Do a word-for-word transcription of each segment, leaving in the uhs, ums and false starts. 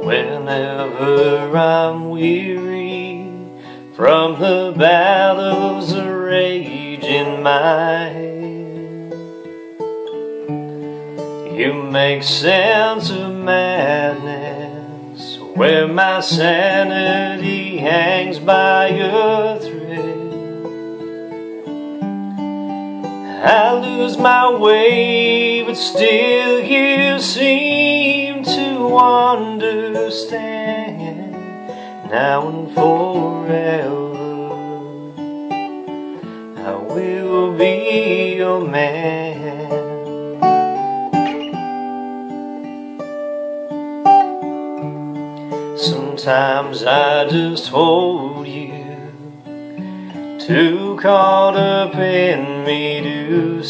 Whenever I'm weary from the battles that rage in my head, you make sense of madness where my sanity hangs by a thread. I lose my way, but still you seem to understand. Now and forever I will be your man. Sometimes I just hold you, too caught up in me to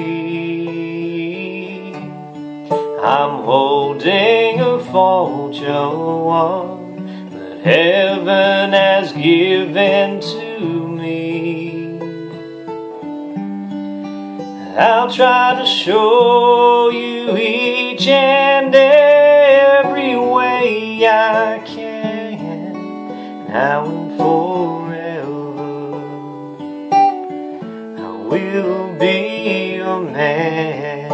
see. I'm holding a fortune, one that heaven has given to me. I'll try to show you each and every way I can, now and forever I will be your man.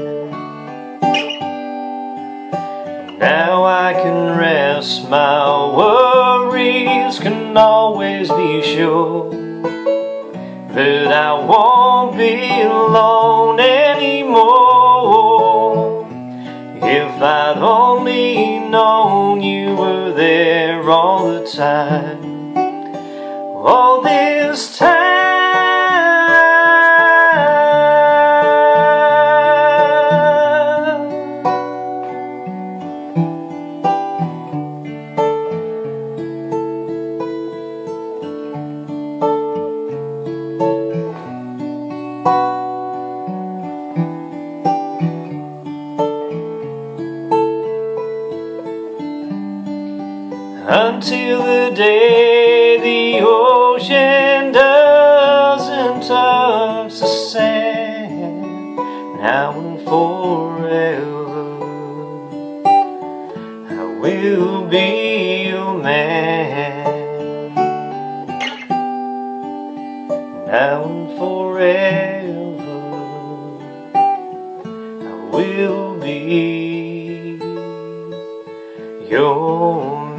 Now I can rest, my worries can always be sure that I won't be alone anymore. If I'd only known you were there all the time, all this time. Until the day the ocean doesn't touch the sand, now and forever I will be your man. Now and forever I will be your man.